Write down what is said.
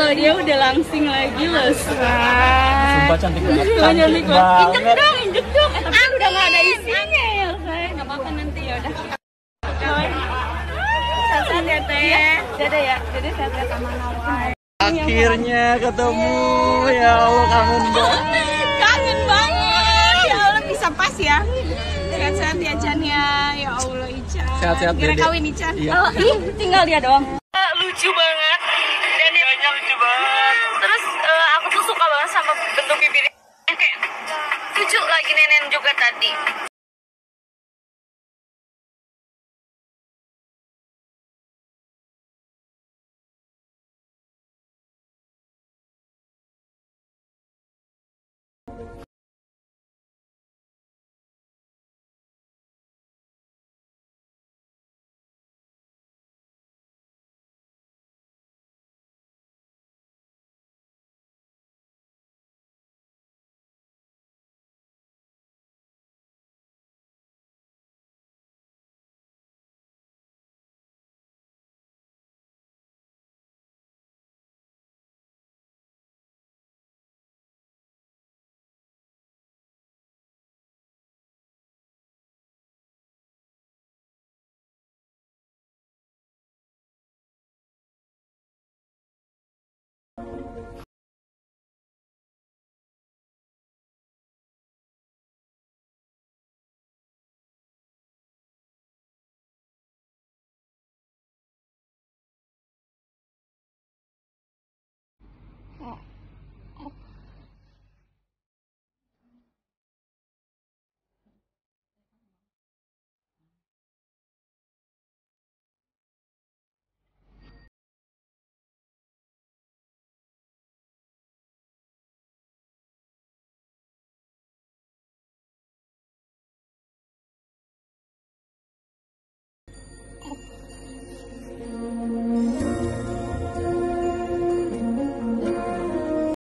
dia udah langsing lagi loh. Sumpah cantik banget. Cantik banget. Injek dong. Tapi kan udah nggak ada isinya ya, saya nggak apa-apa nanti ya udah. Sehat ya teh. Dadah ya. Dadah sehat sama Nawal. Akhirnya ketemu, ya Allah kangen banget. Kangen banget. Ya Allah bisa pas ya. Sehat-sehat ya Chan ya Allah Ican. Sehat-sehat Kira Dede. kawin Ican. Iya. Oh, tinggal dia doang. Lucu banget. Dan dia lucu banget. Terus aku tuh suka banget sama bentuk bibirnya kayak lucu lagi Nenen juga tadi.